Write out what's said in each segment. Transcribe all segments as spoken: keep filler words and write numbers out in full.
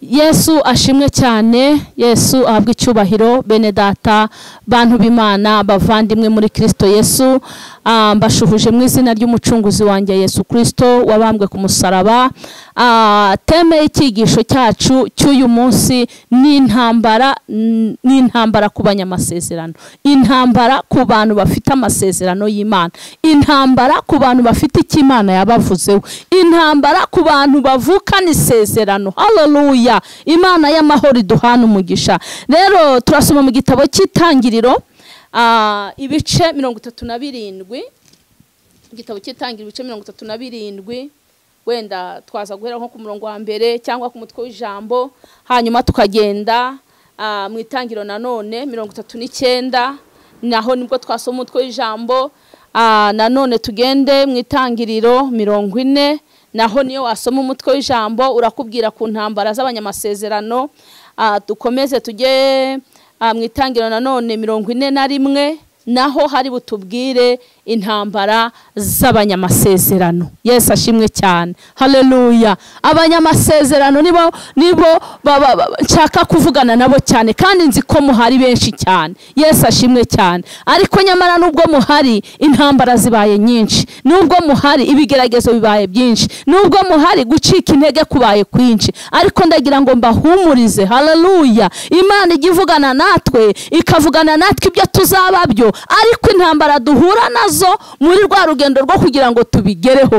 Yesu ashimwe cyane. Yesu ahabwe icyubahiro. Bene data, bantu b'Imana, bavandimwe muri Kristo Yesu, ah, mbashuhuje mu izina ry'umucunguzi wanjye Yesu Kristo wabambwe ku musaraba. Ah, teme y'icyigisho cyacu cy'uyu munsi ni intambara, ni intambara ku banyamasezerano, intambara ku bantu bafite amasezerano y'Imana, intambara ku bantu bafite icyo Imana yabavuzeho, intambara ku bantu bavukana isezerano. Haleluya! Imana y'amahoro iduhana umugisha. Rero turasoma mu gitabo cy'Itangiriro uh, ibice mirongo itatu na birindwi, igitabo cy'Itangiriro ibice mirongo itatu na birindwi, wenda twaza guhera nko ku murongo wa mbere cyangwa ku mutwe w'ijambo, hanyuma tukagenda uh, mu Itangiriro nanone mirongo itatu n'icyenda, naho nibwo twasoma umutwe w'ijambo. Uh, nanone tugende mu Itangiriro mirongo ine, naho niyo wasoma umutwe w'ijambo urakubwira ku ntambara z'abanyamasezerano. Uh, dukomeze tujye uh, mu Itangiriro nanone mirongo ine na rimwe, naho hari butubwire intambara z'abanyamasezerano. Yesu ashimwe cyane. Haleluya! Abanyamasezerano nibo nibo nshaka kuvugana nabo cyane, kandi nzi ko muhari benshi cyane. Yesu ashimwe cyane. Ariko nyamara nubwo muhari intambara zibaye nyinshi, nubwo muhari ibigeragezo bibaye byinshi, nubwo muhari gucika intege kubaye kwinshi, ariko ndagira ngo mbahumurize. Haleluya! Imana igivugana natwe, ikavugana natwe ibyo tuzababyo, ariko intambara duhura nazo muri rwa rugendo rwo kugira ngo tubigereho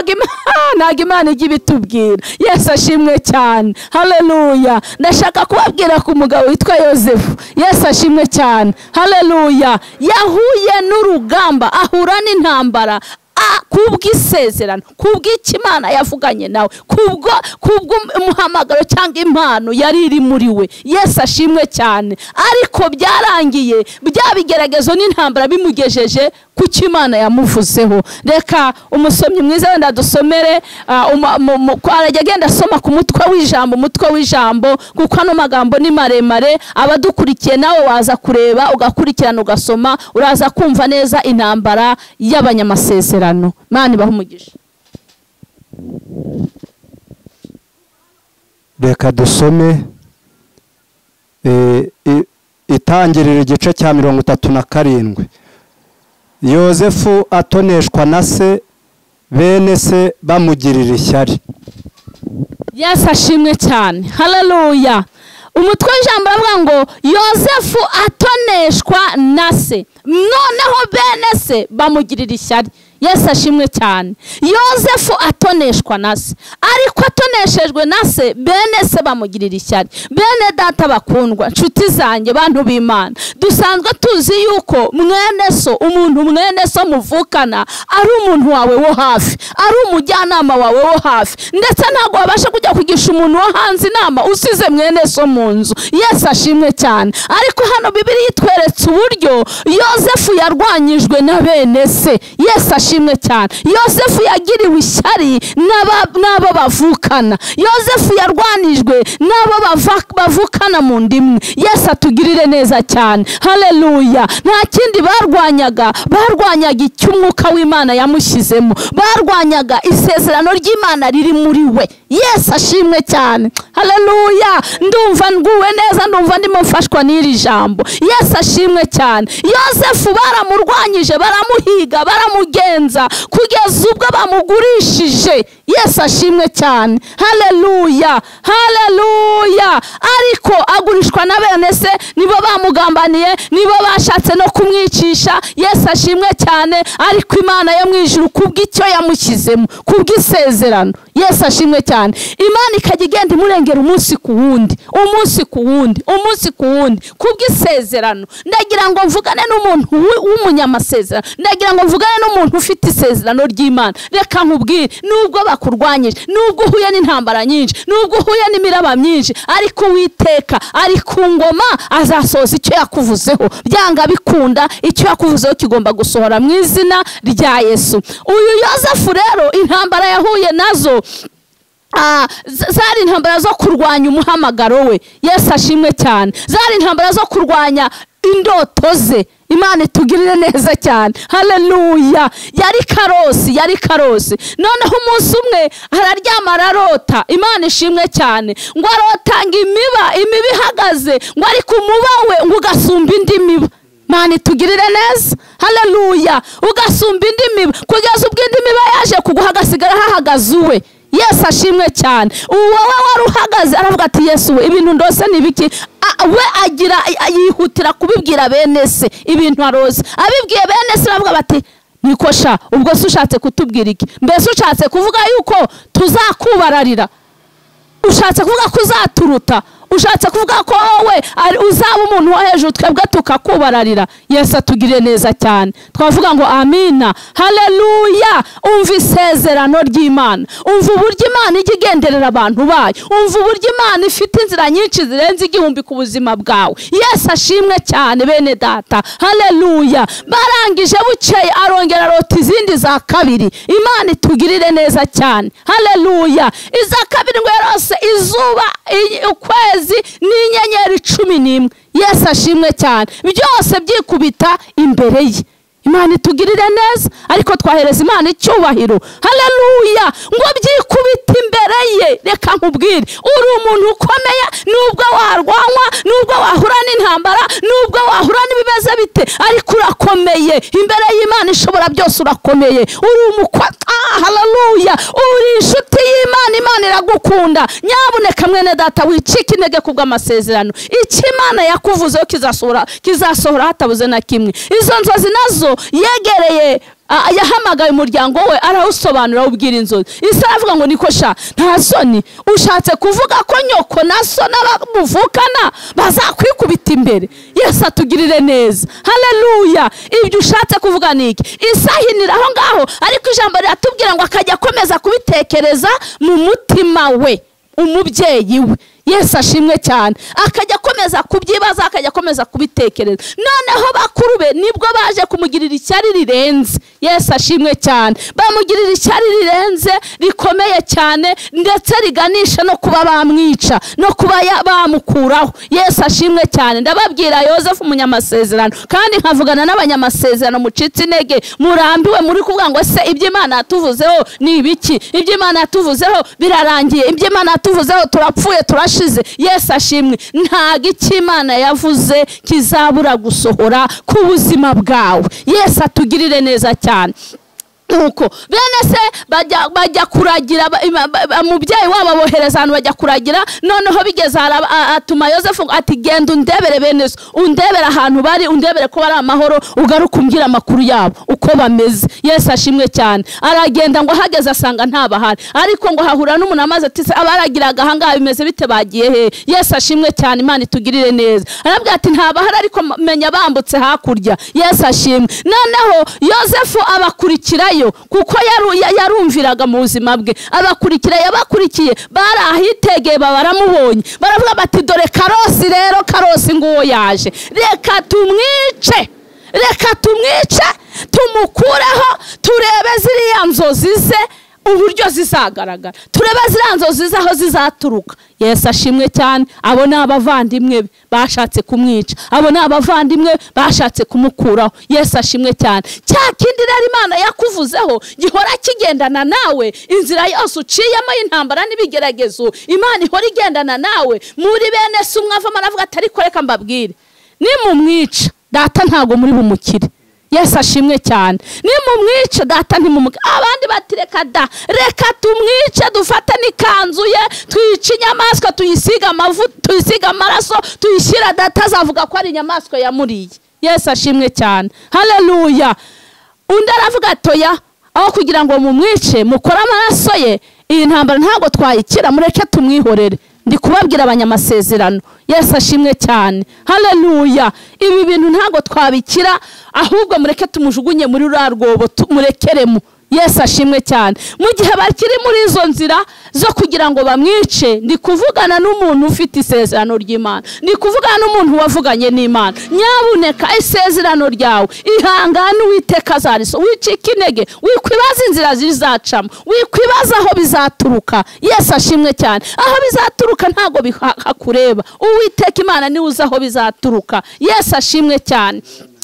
ntago Imana ijya ibitubwira. Yesu ashimwe cyane. Haleluya! Ndashaka kubabwira ku mugabo witwa Yosefu. Yesu ashimwe cyane. Haleluya! Yahuye n'urugamba, ahura n'intambara kubw'isezerano, kubw'Imana yavuganye nawe, kubwo kubwo umuhamagaro cyangwa impano yari iri muri we. Yesu ashimwe cyane. Ariko byarangiye byabigeragezo n'intambara bimugejeje ku Imana yamuvuzeho. Reka umusomyi mwiza wenda dusomere kwarajya agenda asoma ku mutwe w'ijambo, umutwe w'ijambo, kuko ano magambo ni maremare. Abadukurikiye nawe waza kureba ugakurikirana ugasoma, uraza kumva neza intambara y'abanyamasezerano. Mani bahumugisha. Reka dusome e, e, Itangiriro igice cya mirongo itatu na karindwi. Yosefu atoneshwa na se, bene se bamugirira ishyari. Yesu ashimwe cyane. Haleluya! Umutwe w'ijambo aravuga ngo Yosefu atoneshwa na se, noneho bene se bamugirira ishyari. Yesu ashimwe cyane. Yosefu atoneshwa na se, ariko atoneshejwe na se, bene se bamugirira ishyari. Bene data bakundwa, nshuti zanjye, bantu b'Imana, dusanzwe tuzi yuko mwene so, umuntu mwene so muvukana ari umuntu wawe wo hafi, ari umujyanama wawe wo hafi, ndetse ntabwo wabasha kujya kugisha umuntu wo hanze inama usize mwene so mu nzu. Yesu ashimwe cyane. Ariko hano Bibiliya itweretse uburyo Yosefu yarwanyijwe na bene se. Yesu ashimwe cyane. Yosefu yagiriwe ishyari n'abo bavukana. Yosefu yarwanijwe n'abo bavukana mu ndimwe. Yesu atugirire neza cyane. Haleluya! Nta kindi barwanyaga, barwanyaga icyo umwuka w'Imana yamushyizemo, barwanyaga isezerano ry'Imana riri muri we. Yesu ashimwe cyane. Haleluya! Ndumva nguwe neza, ndumva ndimo mfashwa n'iri jambo. Yesu ashimwe cyane. Yosefu baramurwanyije, baramuhiga, baramugenza kugeza ubwo bamugurishije. Yesu ashimwe cyane. Haleluya! Haleluya! Ariko agurishwa na bene se, nibo bamugambaniye, nibo bashatse no kumwicisha. Yesu ashimwe cyane. Ariko Imana yo mwijuru kubw'icyo yamushyizemo, kubw'isezerano. Yesu ashimwe cyane. Imana ikajya igenda imurengera umunsi ku wundi, umunsi ku wundi, umunsi ku wundi, kubw'isezerano. Ndagira ngo mvugane n'umuntu w'umunyamasezerano, ndagira ngo mvugane n'umuntu ufite isezerano ry'Imana. Reka nkubwire, nubwo bakurwanyije, nubwo uhuye n'intambara nyinshi, nubwo uhuye n'imiraba myinshi, ariko Uwiteka ari ku ngoma, azasohoza icyo yakuvuzeho. Byanga bikunda, icyo yakuvuzeho kigomba gusohora mu izina rya Yesu. Uyu Yosefu rero intambara yahuye nazo Ah, zari intambara zo kurwanya umuhamagaro we. Yesu ashimwe cyane. Zari intambara zo kurwanya indoto ze. Imana itugirire neza cyane. Haleluya. Yari karosi, yari karosi. Noneho umunsi umwe araryama ararota. Imana ishimwe cyane. Ngo arotanga imiba, imiba ihagaze, ngo ari ku muba we ngo ugasumba indi miba. Imana itugirire neza. Haleluya. Ugasumba indi miba kugeza ubwo indi miba yaje kuguha agasigara hahagaze uwe. Yesu ashimwe cyane. Wowe wari uhagaze aravuga ati Yesu we ibintu ndose nibiki? We agira yihutira kubibwira bene se ibintu aroze. Abibwiye bene se aravuga bati nikosha ubwo se ushatse kutubwira iki? Mbese ushatse kuvuga yuko tuzakubararira? Ushatse kuvuga ko uzaturuta? Ushatse kuvuga ko wowe uzaba umuntu wo hejuru twebwe tukakubararira? Yesu atugirire neza cyane. Twavuga ngo amina. Haleluya. Umva isezerano ry'Imana. Umva uburyo Imana ijya igenderera abantu bayo. Umva uburyo Imana ifite inzira nyinshi zirenze igihumbi ku buzima bwawe. Yesu ashimwe cyane bene data. Haleluya. Barangije bukeye arongera arota izindi za kabiri. Imana itugirire neza cyane. Haleluya. Iza kabiri ngo yarose izuba, ukwezi n'inyenyeri cumi n'imwe. Yesu ashimwe cyane. Byose byikubita imbere ye. Imana itugirire neza, ariko twahereza Imana icyubahiro. Haleluya. Ngo byikubita imbere ye. Reka nkubwire, uri umuntu ukomeye nubwo warwanwa, nubwo wahura n'intambara, nubwo wahura n'ibibazo bite, ariko urakomeye imbere y'Imana ishobora byose. Urakomeye, uri umukwa. Ah, haleluya. Uri inshuti y'Imana, Imana iragukunda. Nyabuneka mwene data wicika intege kubw'amasezerano. Iki Imana yakuvuzeho kizasohora, kizasohora hatabuze na kimwe. Izo nzozi nazo yegereye yahamagaye umuryango we arawusobanura ubwira inzozi. Isa aravuga ngo nikosha nta soni ushatse kuvuga ko nyoko na so n'abamuvukana bazakwikubita imbere? Yesu atugirire neza. Haleluya. Ibyo ushatse kuvuga niki? Isa hinira aho ngaho, ariko ijambo riratubwira ngo akajya akomeza kubitekereza mu mutima we, umubyeyi we. Yesu ashimwe cyane. Akajya akomeza kubyibaza, akajya akomeza kubitekereza. Noneho bakuru be nibwo baje kumugirira icyari rirenze. Yesu ashimwe cyane. Bamugirira icyari rirenze rikomeye cyane, ndetse riganisha no kuba bamwica, no kuba bamukuraho. Yesu ashimwe cyane. Ndababwira Yosefu umunyamasezerano, kandi nkavugana n'abanyamasezerano mucitse intege, murambiwe muri kuvuga ngo se ibyo Imana yatuvuzeho ni ibiki? Ibyo Imana yatuvuzeho birarangiye, ibyo Imana yatuvuzeho turapfuye turashize. Yesu ashimwe. Ntago icyo Imana yavuze kizabura gusohora ku buzima bwawe. Yesu atugirire neza cyane. Nuko bene se bajya bajya kuragira, umubyeyi wabo abohereza ahantu bajya kuragira. Noneho bigeze atuma Yosefu ati genda undebere bene so, undebere ahantu bari, undebere ko bari amahoro, ugaruka umbwira amakuru yabo uko bameze. Yesu ashimwe cyane. Aragenda ngo hageze asanga nta bahari, ariko ngo hahura n'umuntu amaze ati abaragiraga ahangaha bimeze bite, bagiye he? Yesu ashimwe cyane. Imana itugirire neza. Arabwira ati nta bahari, ariko menya bambutse hakurya. Yesu ashimwe. Noneho Yosefu abakurikirayo kuko yarumviraga mu buzima bwe. Abakurikira yabakurikiye barahitegeye baramubonye, baravuga bati dore karosi rero, karosi nguwo yaje, reka tumwice, reka tumwice tumukureho, turebe ziriya nzozi ze uburyo zizagaragara, turebe ziriya nzozi ze aho zizaturuka. Yesu ashimwe cyane. Abo ni abavandimwe bashatse kumwica, abo ni abavandimwe bashatse kumukuraho. Yesu ashimwe cyane. Cya kindi rero Imana yakuvuzeho gihora kigendana nawe inzira yose uciyemo y'intambara n'ibigeragezo, Imana ihora igendana nawe. Muri bene se umwe avamo aravuga ati ariko reka mbabwire, nimumwica data ntago muri bumukire. Yesu ashimwe cyane. Nimumwice data ntimumuke. Abandi bati reka da, reka tumwice, dufata n'ikanzu ye, twice inyamaswa, tuyisiga amavuta, tuyisiga amaraso, tuyishyira data azavuga ko ari inyamaswa yamuriye. Yesu ashimwe cyane. Haleluya. Undi aravuga toya, aho kugira ngo mumwice mukora amaraso ye, iyi ntambara ntago twayikira, mureke tumwihorere. Ndi kubabwira abanyamasezerano. Yesu ashimwe cyane. Haleluya. Ibi bintu ntago twabikira, ahubwo mureke tumujugunye muri rwa rwobo, murekeremo. Yesu ashimwe cyane. Mu gihe bakiri muri izo nzira zo kugira ngo bamwice, ndi kuvugana n'umuntu ufite isezerano ry'Imana, ndi kuvugana n'umuntu wavuganye n'Imana. Nyabuneka isezerano ryawe ihangane, Uwiteka azariso, wicika intege, wikwibaza inzira zizacamo, wikwibaza aho bizaturuka. Yesu ashimwe cyane. Aho bizaturuka ntago bihakureba, Uwiteka Imana ni uzi aho bizaturuka. Yesu ashimwe cyane.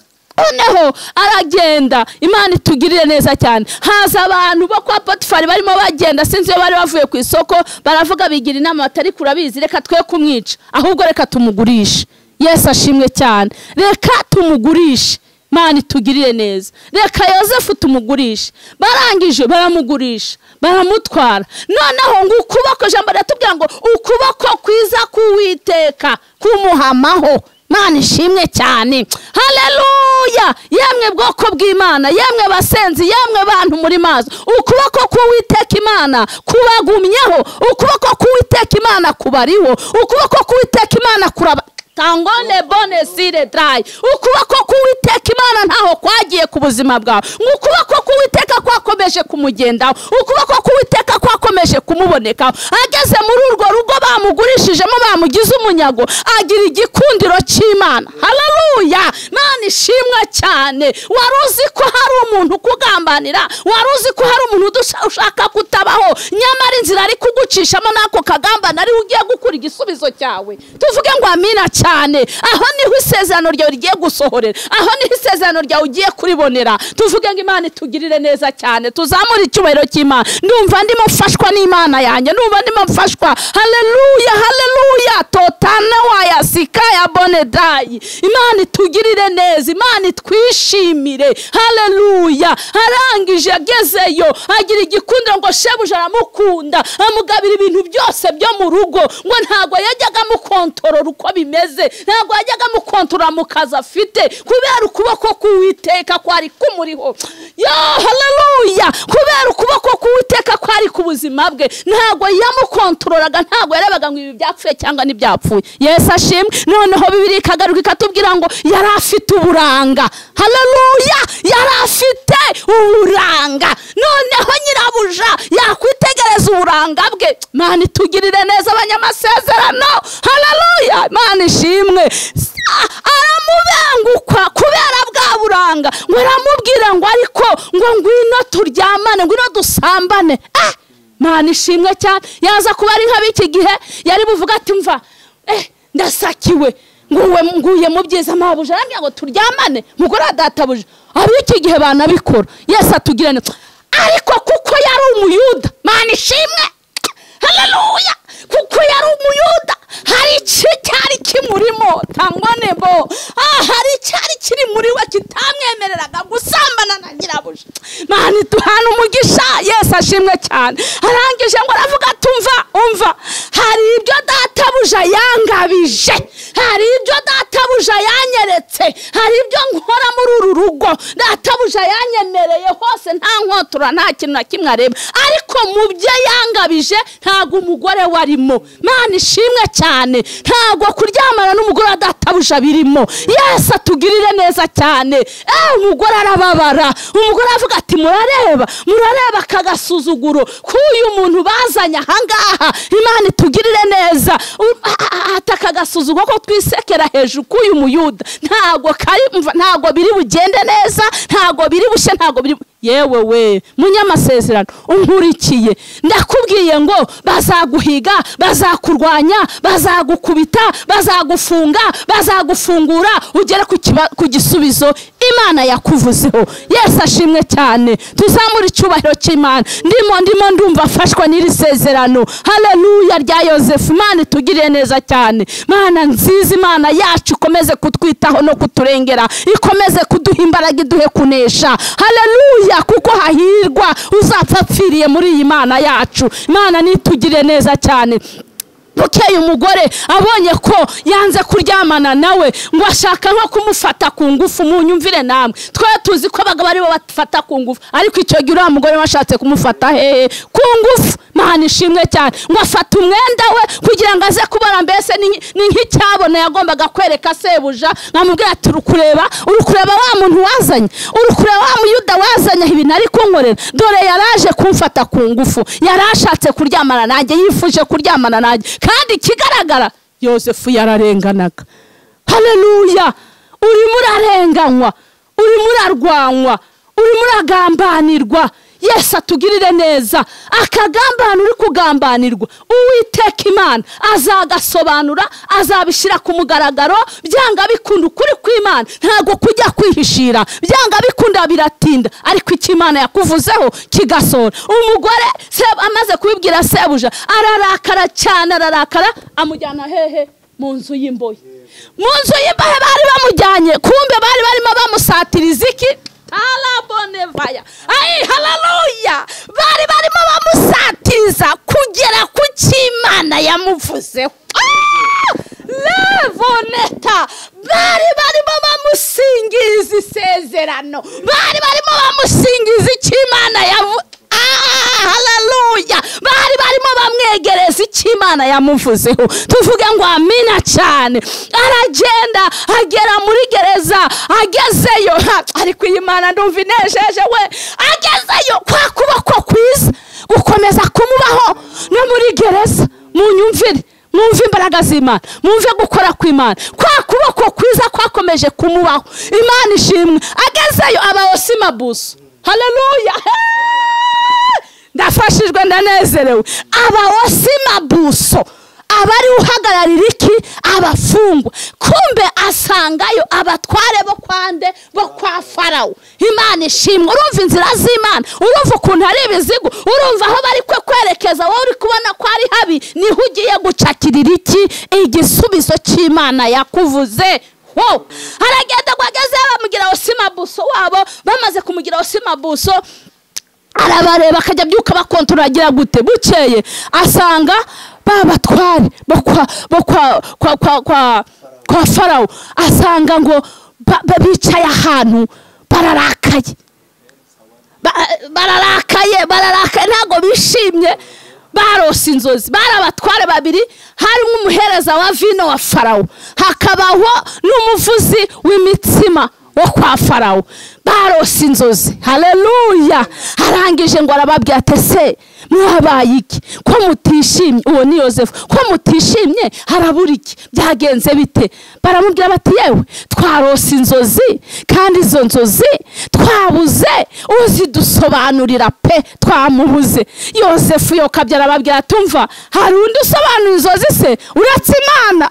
Noneho aragenda, Imana itugirire neza cyane. Haza abantu bo kwa Potifari barimo bagenda, sinzi iyo bari bavuye ku isoko, baravuga bigira inama batari kurabizi, reka twe kumwica, ahubwo reka tumugurishe. Yesu ashimwe cyane. Reka tumugurishe, Imana itugirire neza. Reka Yosefu tumugurishe. Barangije baramugurisha, baramutwara. Noneho ngo ukuboko, jambo ratubwira ngo ukuboko kwiza k'Uwiteka kumuhamaho. Imana ishimwe cyane. Haleluya. Yemwe bwoko bw'Imana, yemwe basenzi, yemwe bantu muri maso, ukuboko k'Uwiteka Imana kubagumyeho, ukuboko k'Uwiteka Imana kubariho, ukuboko k'Uwiteka Imana kuraba tangone bone sire dry. Ukuboko k'Uwiteka Imana ntaho kwagiye ku buzima bwawe, ukuboko k'Uwiteka kwakomeje kumugendaho, ukuboko k'Uwiteka kwakomeje kumuboneka. Ageze muri urwo rugo bamugurishijemo, bamugize umunyago, agira igikundiro cy'Imana. Haleluya. Imana ishimwe cyane. Waruzi ko hari umuntu kugambanira, waruzi ko hari umuntu ushaka kutabaho, nyamara inzira ari kugucishamo nako kagambana ari ugiye gukura igisubizo cyawe. Tuvuge ngo amina cyane. Aho niho isezerano ryawe rigiye gusohorera, aho niho isezerano ryawe ugiye kuribonera. Tuvuge ngo Imana itugirire neza cyane, tuzamure icyubahiro cy'Imana. Ndumva ndimo mfashwa n'Imana yanjye, ndumva ndimo mfashwa. Haleluya, haleluya. Totana waya sikaya bone dai. Imana itugirire neza, Imana itwishimire. Haleluya. Arangije agezeyo, agira igikundiro ngo shebuja aramukunda, amugabira ibintu byose byo mu rugo, ngo ntago yajyaga mu kontorora uko bimeze, ntago yajyaga mu kontorora mu kazi afite, kubera ukuboko k'Uwiteka kwari kumuriho. Ya haleluya. Kubera ukuboko k'Uwiteka kwari ku buzima bwe, ntago yamukontorolaga, ntago yarabaga ngo ibi byapfuye cyangwa n'ibyapfuye. Yesu ashimwe. Noneho Bibiri ikagaruka ikatubwira ngo yari afite uburanga. Haleluya. Yari afite uburanga. Noneho nyirabuja yakwitegereza uburanga bwe. Imana itugirire neza abanyamasezerano. Haleluya. Imana ishimwe. Aramubengukwa kubera bwa buranga, ngo aramubwira ngo ariko ngo ngwino turyamane, ngwino dusambane. Eh, Imana ishimwe cyane. Yaza kuba ari nk'abiki gihe yari buvuga ati mva, eh ndasakiwe, nguwe nguye mu byiza mabuja, arambya ngo turyamane, mugore databuja. Abiki gihe banabikora. Yesu atugirane. Ariko kuko yari umuyuda, Imana ishimwe. Haleluya. Kuko yari umuyuda, hari cyari kimurimo tangone bo. Ah, hari cyari kiri muri we kitamwemereraga gusambana na nyirabuja. Imana duhana umugisha. Yesu ashimwe cyane. Arangije ngo aravuga tumva, umva, hari ibyo databuja yangabije, hari ibyo databuja yanyeretse, hari ibyo nkora muri uru rugo databuja yanyemereye hose, nta nkotura, nta kintu na kimwe areba, ariko mu byo yangabije ntago umugore warimo. Imana ishimwe cyane. Ntago kuryamana n'umugore wa databuja birimo. Yesu atugirire neza cyane. Eh, umugore arababara, umugore avuga ati murareba, murareba kagasuzuguro k'uyu muntu bazanye ahangaha. Imana itugirire neza. Atakagasuzuguro ko twisekera hejuru k'uyu muyuda, ntago kari, ntago biri bugende neza, ntago biri bushe, ntago biri. Yewe we munyamasezerano unkurikiye, ndakubwiye ngo bazaguhiga, bazakurwanya, bazagukubita, bazagufunga, bazagufungura, ugere ku gisubizo Imana yakuvuzeho. Yesu ashimwe cyane. Tuzamura icyubahiro cy'Imana. Ndimo ndimo ndumva afashwa n'iri sezerano. Haleluya rya Yosefu. Imana itugirire neza cyane. Mana nziza, Imana yacu ikomeze kutwitaho no kuturengera, ikomeze kuduha imbaraga, iduhe kunesha. Haleluya. Kuko hahirwa uzapfa apfiriye muri iyi Mana yacu. Imana nitugire neza cyane. Bukeye umugore abonye ko yanze kuryamana nawe, ngo ashaka nko kumufata ku ngufu. Munyumvire namwe, twe tuzi ko abagabo ari bo bafata ku ngufu, ariko icyo gihe uriya mugore washatse kumufata hehe ku ngufu. Mana ishimwe cyane ngo afata umwenda we kugira ngo aze kubara mbese ni nk'icyabona yagombaga kwereka sebuja nkamubwira ati urukureba urukureba wa muntu wazanye urukureba wa muyuda wazanye ibintu ari kunkorera dore yaraje kumfata ku ngufu yarashatse kuryamana nanjye yifuje kuryamana nanjye kandi kigaragara Yosefu yararenganaga. Haleluya. Urimo urarenganywa, urimo urarwanywa, urimo uragambanirwa. Yesu atugirire neza. Akagambana uri kugambanirwa Uwiteka Imana azagasobanura, azabishyira ku mugaragaro. Byanga bikunda ukuri kw'Imana ntago kujya kwihishira, byanga bikunda biratinda, ariko icyo Imana yakuvuzeho kigasora. Umugore se amaze kubibwira sebuja ararakara cyane, ararakara amujyana hehe mu nzu y'imbohe. Mu nzu y'imbohe bari bamujyanye, kumbe bari barimo bamusatiriza iki Alabonevaya. Ay, haleluya. Bari barimo bamusatiriza kugera ku cy'Imana yamuvuzeho. Levoneta. Bari barimo bamusingiza isezerano, bari barimo bamusingiza icy'Imana yavuze. Ah, haleluya. Bari barimo bamwegereza icy'Imana yamuvuzeho. Tuvuge ngo amina cyane. Aragenda agera muri gereza, agezeyo ariko Imana ndumva inejeje we. Agezeyo kwa kuboko kwiza gukomeza kumubaho no muri gereza. Munyumvire, mwumve imbaraga z'Imana, mwumve gukora kw'Imana. Kwa kuboko kwiza kwakomeje kumubaho. Imana ishimwe. Agezeyo abaosimabuso. Haleluya. Ndafashijwe ndanezerewe. Abaosimabuso abari uhagararira iki abafungwa, kumbe asangayo abatware bo kwande bo kwa Farawo. Imana ishimwe. Urumva inzira z'Imana, urumva ukuntu ari ibizigo, urumva aho bari kwe kwerekeza, wowe uri kubona ko ari habi, niho ugiye gucakirira iki igisubizo cy'Imana yakuvuze. Wow. Aragenda gwageze bamugira osimabuso wabo, bamaze kumugira osimabuso arabareba akajya byuka bakontoragira gute. Bukeye asanga babatware bo kwa bo kwa kwa kwa kwa, kwa Farawo, asanga ngo bicaye ahantu bararakaye bararakaye bararakaye ntago bishimye. Barose inzozi. Barabatware babiri, hari umuhereza wa vino wa Farawo, hakabaho n'umuvuzi w'imitsima wo kwa Farawo. Barose inzozi. Haleluya. Arangije ngo arababwira ati se mwabaye iki ko mutishimye? Uwo ni Yosefu. Ko mutishimye harabura iki? Byagenze bite? Baramubwira bati yewe twarose inzozi kandi izo nzozi twabuze uzidusobanurira pe, twamubuze. Yosefu yo kabyara arababwira tumva hari undi usobanura inzozi se uretse Imana?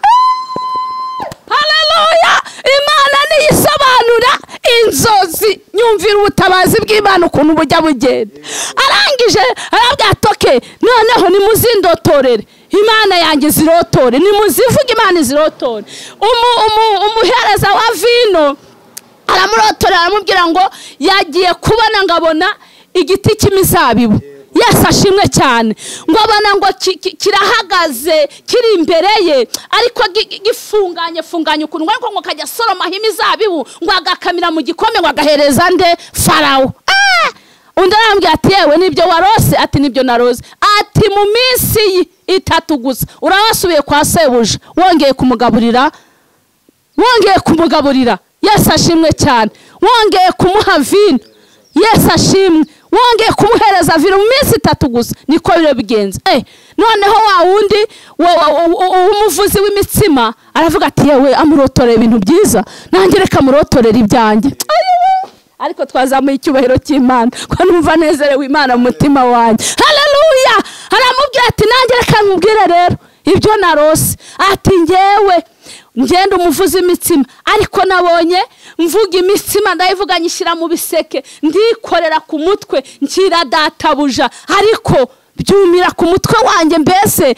Haleluya. Imana niyo isobanura inzozi. Nyumvira ubutabazi bw'Imana ukuntu bujya bugenda. Arangije arabwira toke noneho nimuzindotorere Imana yanjye zirotore, nimuzivuge Imana izirotore. umu umu umuhereza wa vino aramurotora, aramubwira ngo yagiye kubona ngabona igiti cy'imizabibu. Yesu ashimwe cyane. Ngo abana ngo kirahagaze kiri imbere ye, ariko gifunganye funganye ukuntu ngo kajya soroma imizabibu ngo agakamira mu gikombe ngo agahereza nde Farawo. Ah! Undi arambwira ati yewe nibyo warose? Ati nibyo narose. Ati mu minsi itatu gusa urabasubiye kwa sebuja, wongeye kumugaburira wongeye kumugaburira Yesu ashimwe cyane. Wongeye kumuha vino. Yesu ashimwe. Wongeye kumuhereza vino mu minsi itatu gusa. Niko bire bigenze. Eh, noneho wa wundi umuvuzi w'imitsima aravuga ati yewe amurotore ibintu byiza, nanjye reka murotorera ibyanjye. Ariko twazamuye icyubahiro cy'Imana ko numva nezerewe Imana mu mutima wanjye. Haleluya. Aramubwira ati nanjye reka nkubwire rero ibyo narose. Ati ngewe ngenda umuvuzi imitsima, ariko nabonye mvuga imitsima ndayivuga nyishyira mu biseke, ndikorera ku mutwe nshyira databuja, ariko byumira ku mutwe wanjye, mbese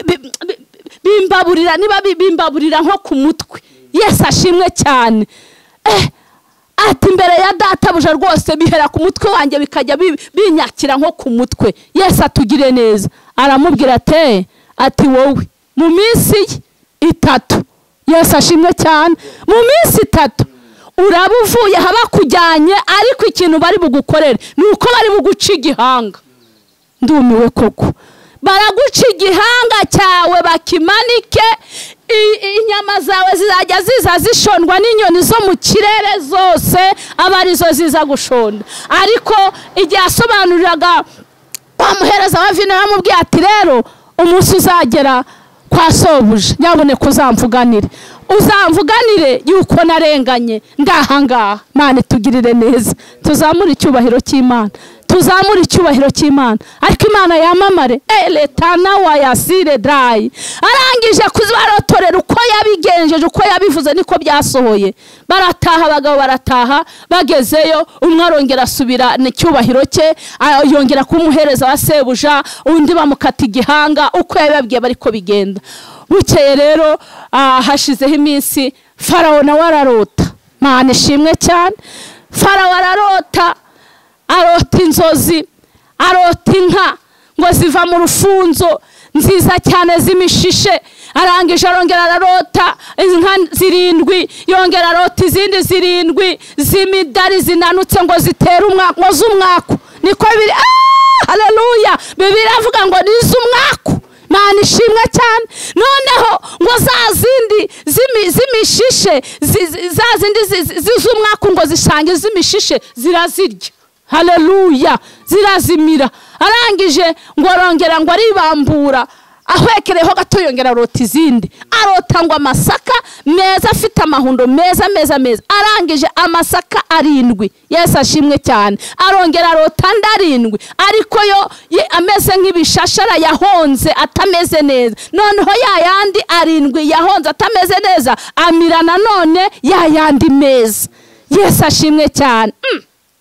bimbaburira niba bimbaburira nko ku mutwe. Yesu ashimwe cyane. Eh, ati mbere ya databuja rwose bihera ku mutwe wanjye bikajya binyakira nko ku mutwe. Yesu atugire neza. Aramubwira ate ati wowe mu minsi itatu, Yesu ashimwe cyane, mu minsi itatu uraba uvuye haba kujyanye, ariko ikintu bari bugukorere nuko bari buguca igihanga. ndumiwe koko. Baraguca igihanga cyawe bakimanike, inyama zawe zizajya ziza zishondwa n'inyoni zo mu kirere zose, aba arizo ziza gushonda. Ariko igihe asobanuriraga wamuhereza wa vino yamubwiye ati rero umunsi uzagera kwa sobuja nyaboneka uzamvuganire, uzamvuganire yuko narenganye ndahangaha. Mana tugirire neza, tuzamura icyubahiro cy'Imana, tuzamura icyubahiro cy'Imana, ariko Imana yamamare. Eletana wa yasire dry arangije kuzibarotorera uko yabigenjeje, uko yabivuze niko byasohoye. Barataha, abagabo barataha, bagezeyo umwe arongera asubira n'icyubahiro cye, yongera kumuhereza wa sebuja, undi bamukata igihanga uko yababwiye bariko bigenda. Bukeye rero hashizeho iminsi, Farawo nawe ararota. Mana ishimwe cyane. Farawo ararota, arota inzozi, arota inka ngo ziva mu rufunzo nziza cyane z'imishishe. Arangije arongera ararota inka zirindwi, yongera arota izindi zirindwi z'imidari zinanutse ngo zitera umwaka, ngo z'umwaku. Niko biri. Haleluya. Bibiliya avuga ngo ni z'umwaku. Mana ishimwe cyane. Noneho ngo za zindi z'imishishe, za zindi z'umwaku ngo zishange z'imishishe zirazirya. Haleluya. Zirazimira. Arangije ngo arongera ngo aribambura, ahwekereho gato yongera arota izindi. Arota ngo amasaka meza afite amahundo meza meza meza. Arangije amasaka arindwi. Yesu ashimwe cyane. Arongera arota ndarindwi, ariko yo ameze nk'ibishashara yahonze atameze neza. Noneho ya yandi arindwi yahonze atameze neza amira nanone ya yandi meza. Yesu ashimwe cyane. Mm.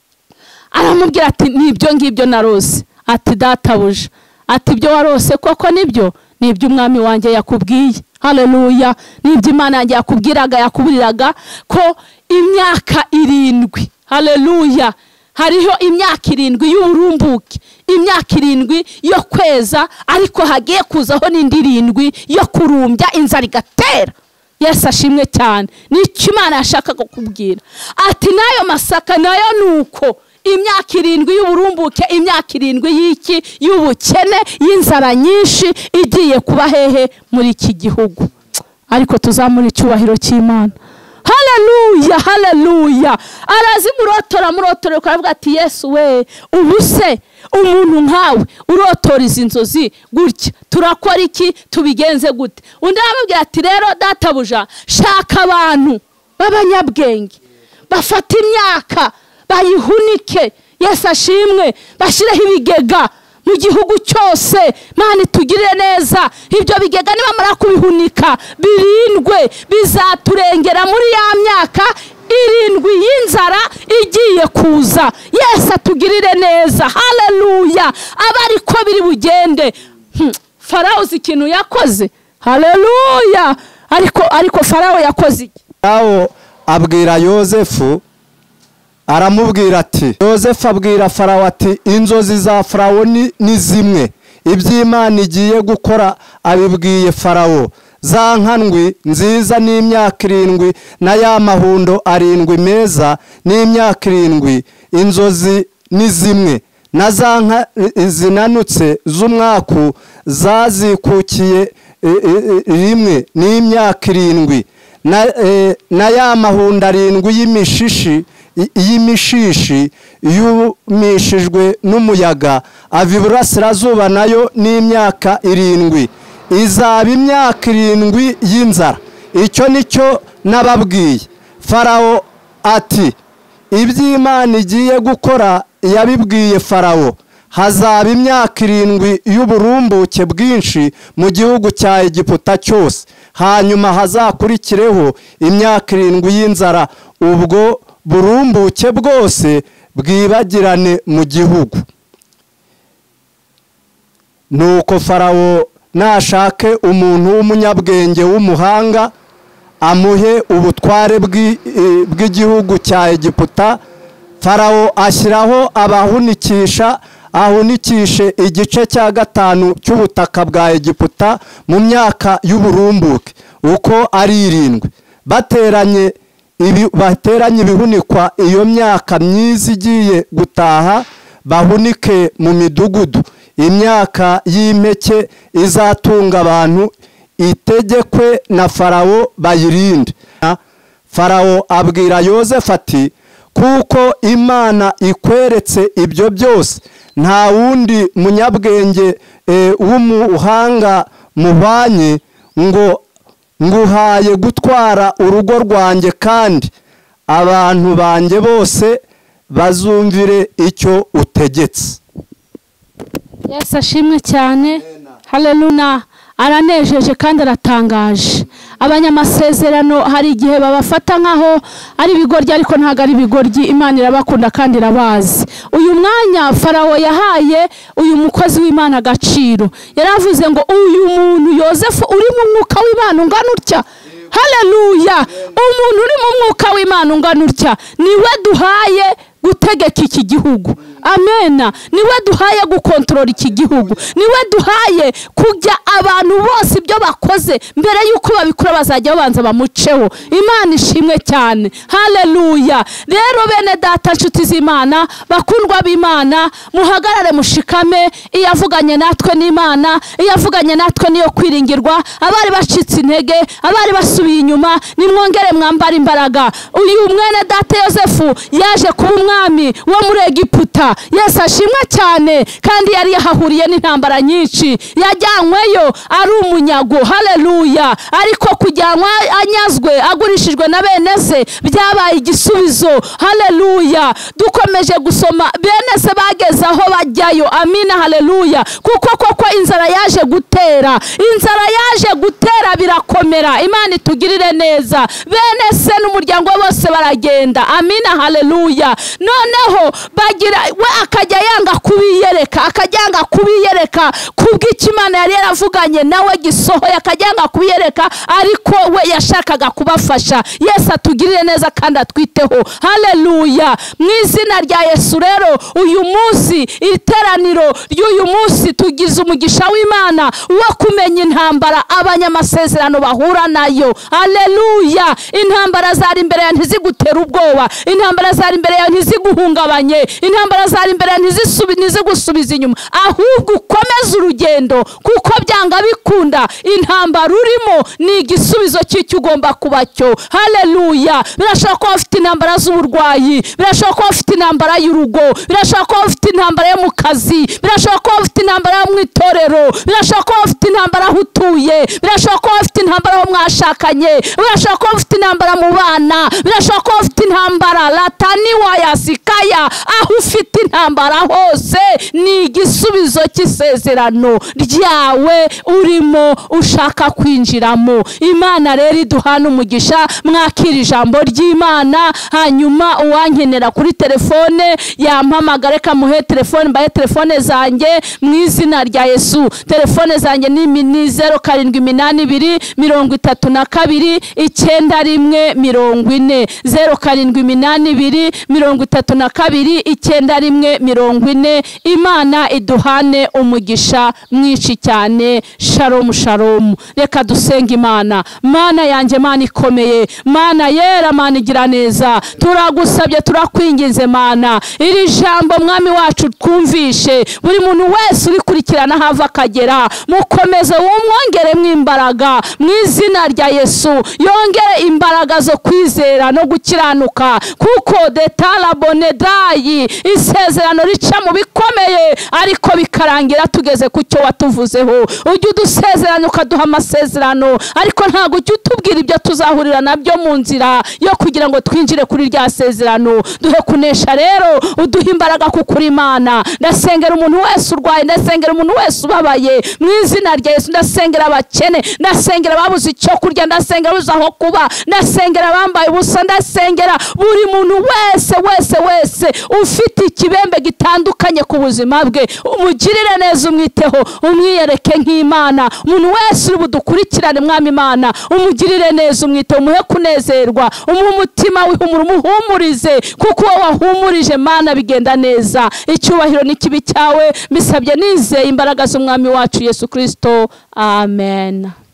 Aramubwira ati nibyo ngibyo narose. Ati databuja, ati ibyo warose koko nibyo, nibyo umwami wanjye yakubwiye. Haleluya. Nibyo Imana yanjye yakubwiraga, yakuburiraga ko imyaka irindwi. Haleluya. Hariho imyaka irindwi y'uburumbuke, imyaka irindwi yo kweza, ariko hagiye kuzaho n'indi irindwi yo kurumbya inzara igatera. Yesu ashimwe cyane. Nicyo Imana yashakaga kubwira. Ati nayo masaka nayo nuko imyaka irindwi y'uburumbuke, imyaka irindwi y'iki y'ubukene, y'inzara nyinshi igiye kuba hehe muri iki gihugu. Ariko tuzamura icyubahiro cy'Imana. Haleluya, haleluya. Arazimurotora murotora ukavuga ati Yesu we, ubuse umuntu nkawe urotora izi nzozi gutya, turakora iki, tubigenze gute? Undi aramubwira ati rero databuja, shaka abantu b'abanyabwenge bafata imyaka bayihunike. Yesu ashimwe. Bashireho ibigega mu gihugu cyose. Mana tugirire neza, ibyo bigega nibamara kubihunika birindwe bizaturengera muri ya myaka irindwi y'inzara igiye kuza. Yesu atugirire neza. Haleluya. Abariko biri bugende. Hmm. Farawo ikintu yakoze. Haleluya. Ariko ariko Farawo yakoze iki? Farawo abwira Yozefu, aramubwira ati, Yozefu abwira Farawo ati inzozi za Farawo ni, ni zimwe, iby'Imana igiye gukora abibwiye Farawo. Za nkandwi nziza n'imyaka irindwi na ya mahundo arindwi meza n'imyaka irindwi, inzozi ni zimwe. Na za nka zinanutse z'umwaku zazikukiye e, e, rimwe n'imyaka irindwi. Na, e, na ya mahundo arindwi y'imishishi y'imishishi yumishijwe n'umuyaga ava iburasirazuba nayo n'imyaka irindwi. Izaba imyaka irindwi y'inzara. Icyo nicyo nababwiye. Farawo ati iby'Imana igiye gukora yabibwiye Farawo. Hazaba imyaka irindwi y'uburumbuke bwinshi mu gihugu cya Egiputa cyose, hanyuma hazakurikireho imyaka irindwi y'inzara, ubwo burumbuke bwose bwibagirane mu gihugu. Nuko Farawo nashake umuntu w'umunyabwenge w'umuhanga amuhe ubutware bw'igihugu cya Egiputa. Farawo ashyiraho abahunikisha, ahunikishe igice cya gatanu cy'ubutaka bwa Egiputa mu myaka y'uburumbuke uko ari irindwi. Bateranye ibi bateranye ibihunikwa iyo myaka myiza igiye gutaha, bahunike mu midugudu, imyaka y'impeke izatunga abantu itegekwe na Farawo bayirinde. Farawo abwira Yozefu ati kuko Imana ikweretse ibyo byose, nta wundi munyabwenge e, w'umuhanga mubanye, ngo nguhaye gutwara urugo rwanjye kandi abantu banjye bose bazumvire icyo utegetse. Yesu ashimwe cyane. Haleluya. Aranejeje kandi aratangaje. Abanyamasezerano hari igihe babafata nkaho ari ibigoryi, ariko ntago ari ibigoryi. Imana irabakunda kandi irabazi. Uyu mwanya Farawo yahaye uyu mukozi w'Imana agaciro. Yaravuze ngo uyu muntu Yozefu uri mu mwuka w'Imana ungana utya. Haleluya. Umuntu uri mu mwuka w'Imana ungana utya niwe duhaye gutegeka iki gihugu. Amena. Niwe duhaye gukontorora iki gihugu. Niwe duhaye kujya abantu bose ibyo bakoze mbere yuko babikora bazajya babanza bamuceho. Imana ishimwe cyane. Haleluya. Rero bene data nshuti z'Imana, bakundwa b'Imana, muhagarare mushikame. Iyavuganye natwe n'Imana, iyavuganye natwe niyo kwiringirwa. Abari bacitse intege, abari basubiye inyuma, nimwongere mwambara imbaraga. Uyu mwene data Yozefu yaje kuba umwami wo muri Egiputa. Yesu ashimwe cyane. Kandi yari yahahuriye n'intambara nyinshi, yajyanyweyo ari umunyago. Haleluya. Ariko kujyanwa anyazwe agurishijwe na bene se byabaye igisubizo. Haleluya. Dukomeje gusoma bene se bageze aho bajyayo. Amina. Haleluya. Kuko koko inzara yaje gutera, inzara yaje gutera birakomera. Imana itugirire neza. Bene se n'umuryango bose baragenda. Amina. Haleluya. Noneho bagira we akajya yanga kubiyereka, akajyanga kubiyereka kubw'Imana yari yaravuganye nawe gisohoye, akajyanga kubiyereka, ariko we yashakaga kubafasha. Yesu atugirire neza kandi atwiteho. Haleluya. Mu izina rya Yesu rero uyu munsi, iteraniro ry'uyu munsi, tugize umugisha w'Imana wo kumenya intambara abanyamasezerano bahura nayo. Haleluya. Intambara zari imbere ya ntizigutera ubwoba, intambara zari imbere ya ntiziguhungabanye, intambara zari imbere ya ntizigusubiza inyuma, ahubwo ukomeze urugendo, kuko byanga bikunda intambara urimo ni igisubizo cy'icyo ugomba kuba cyo. Haleluya. Birashobora kuba ufite intambara z'uburwayi, birashobora kuba ufite intambara y'urugo, birashobora kuba ufite intambara yo mu kazi, birashobora kuba ufite intambara yo mu itorero, birashobora kuba ufite intambara aho utuye, birashobora kuba ufite intambara aho mwashakanye, birashobora kuba ufite intambara mu bana, birashobora kuba ufite intambara latani wayasikaya. Aho ufite intambara hose ni igisubizo cy'isezerano ryawe urimo ushaka kwinjiramo. Imana rero iduhana umugisha. Mwakira ijambo ry'Imana, hanyuma uwankenera kuri telefone yampamagare, kamuhe telefone, mbaye telefone zanjye mu izina rya Yesu. Telefone zanjye ni zeru karindwi iminani ibiri mirongo itatu na kabiri icyenda rimwe mirongo ine, zeru karindwi iminani ibiri mirongo itatu na kabiri icyenda rimwe mirongo ine. Imana iduhane umugisha mwinshi cyane. Shalom shalom. Reka dusenga Imana. Mana yanjye, Mana ikomeye, Mana yera, Mana igira neza, turagusabye turakwinginze Mana, iri jambo mwami wacu twumvishe, buri muntu wese urikurikirana hava akagera, mukomeze wumwongeremo imbaraga mu izina rya Yesu. Yongere imbaraga zo kwizera no gukiranuka, kuko detala bonedayi isezerano rica mu bikomeye ariko bikarangira tugeze ku cyo watuvuzeho. Ujye udusezerano ukaduha amasezerano, ariko ntabwo ujye utubwira ibyo tuzahurira nabyo mu nzira yo kugira ngo twinjire kuri rya sezerano. Duhe kunesha rero, uduhe imbaraga kuko uri Imana. Ndasengera umuntu wese urwaye, ndasengera umuntu wese ubabaye mu izina rya Yesu. Ndasengera abakene, ndasengera babuze icyo kurya, ndasengera babuze aho kuba, ndasengera bambaye ubusa, ndasengera buri muntu wese wese wese ufite ikibembe gitandukanye ku buzima bwe. Umugirire neza, umwiteho, umwiyereke nk'Imana. Umuntu wese uri budukurikirane mwami Imana, umugirire neza, umwiteho, umuhe kunezerwa, umuhe umutima wihumura, umuhumurize, kuko wowe wahumurije Mana bigenda neza. Icyubahiro n'ikibi cyawe mbisabye nizeye imbaraga z'umwami wacu Yesu Kristo. Amen.